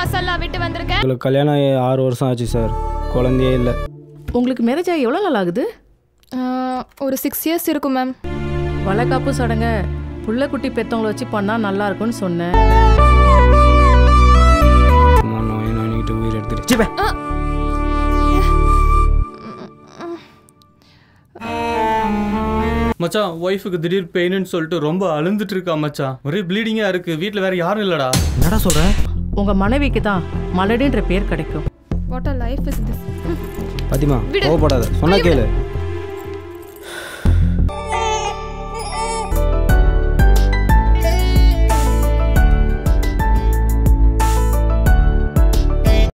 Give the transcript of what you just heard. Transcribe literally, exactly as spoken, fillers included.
மாசம்லாம் விட்டு வந்திருக்கேன். உங்களுக்கு கல்யாணம் ஆறு வருஷம் ஆச்சு சார், குழந்தையே இல்லை. உங்களுக்கு மேரேஜ் ஆகி எவ்வளோ நாள் ஆகுது? ஒரு சிக்ஸ் இயர்ஸ் இருக்கும் மேம். வளைகாப்பு சடங்க புள்ள குட்டி பெற்றவங்களை வச்சு பண்ணால் நல்லா இருக்கும்னு சொன்னேன். உயிர் எடுத்துருச்சு. மச்சான் ஒய்ஃபுக்கு திடீர் பெயின்னு சொல்லிட்டு ரொம்ப அழுந்துட்டு இருக்கா மச்சான். ஒரே ப்ளீடிங்கா இருக்கு. வீட்டில் வேற யாரும் இல்லடா. என்னடா சொல்ற? உங்க மனைவிக்கு தான் மலடின்ற பேர் கிடைக்கும். What a life is this? Fathima கோவப்படாத, சொன்னா கேளு.